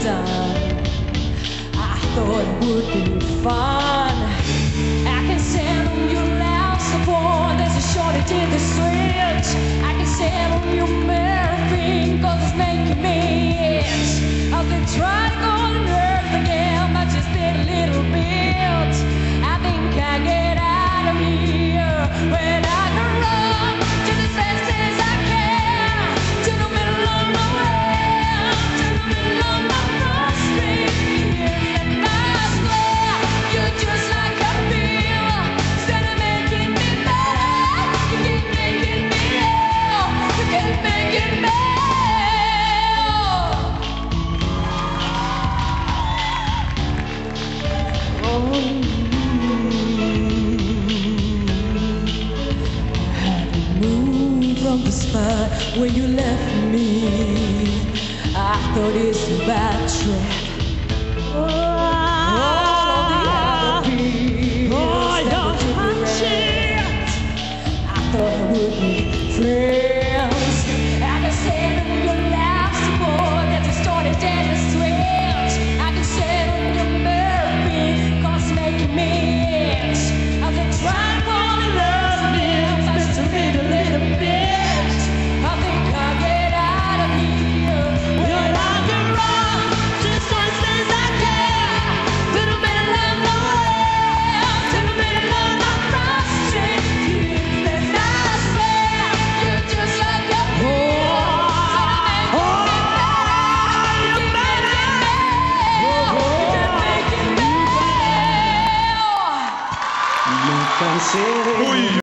done. I thought it would be fun. I can settle your loud support. There's a shortage in the switch. I can settle your marathon, cause it's making me itch. I've been trying to go on earth again, but just did a little bit. I think I get out of here when I can run to the senses I can, to the middle of nowhere, to the middle of my frustrations. And I swear, you're just like a pill. Instead of making me better, you keep making me ill. You keep making me ill. From the spot where you left me, I thought it's a bad trip. All the other pills that took the rest, I thought I would be friends. I can settle your life support, that distorted and the switch. I can settle your murphy, cause it's making me itch. I've been trying to love me, but just a little bit. I think I'll get out of here when I can run just as fast as I can, to the middle of nowhere, to the middle of my frustrations. And I swear, you're just like a pill. You're making me ill. Uy.